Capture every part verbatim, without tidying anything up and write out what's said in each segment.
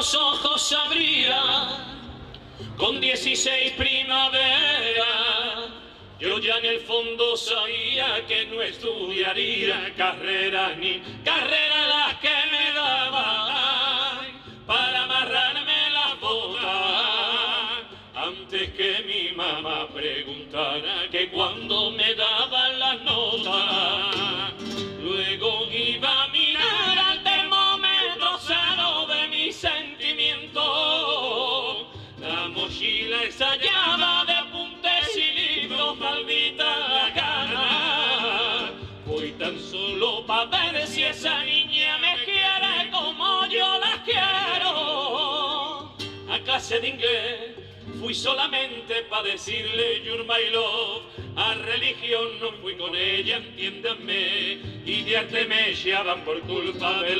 los ojos abría con dieciséis primaveras. Yo ya en el fondo sabía que no estudiaría carreras ni carreras las que me daban para amarrarme las botas. Antes que mi mamá preguntara que cuando me daban las notas, luego iba a mirar al termómetro sano de mis sentimientos. La mochila estallaba de apuntes y libros, maldita la gana. Voy tan solo para ver si esa niña me quiere como yo la quiero. A clase de inglés fui solamente para decirle you're my love. A religión no fui con ella, entiéndanme, y de arte me echaban por culpa del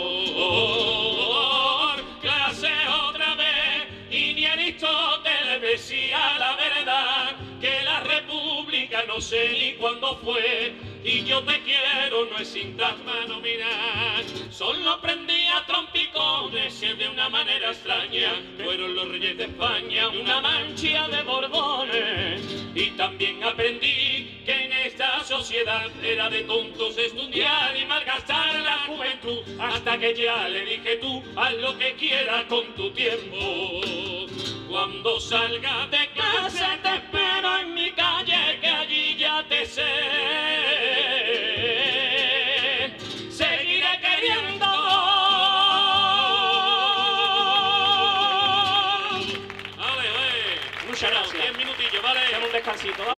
amor. Clase otra vez, y ni Aristóteles decía la verdad, que la república no sé ni cuándo fue, y yo te quiero no es sintagma nominal. Solo aprendí a trompicones de una manera extraña, fueron los reyes de España, una mancha de borbones. Y también aprendí que en esta sociedad era de tontos estudiar y malgastar la juventud, hasta que ya le dije tú, haz lo que quieras con tu tiempo. Cuando salga de clase te espero en mi calle, que allí ya te sé. Seguiré queriendo. Vale, vale. Muchas gracias. Diez minutillos, vale. Dame un descansito.